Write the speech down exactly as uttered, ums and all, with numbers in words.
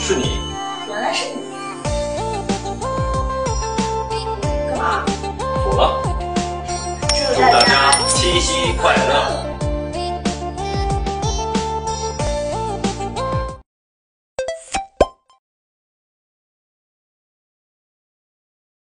是你， 原来是你。干嘛？ 锁了。 祝祝大家七夕快乐！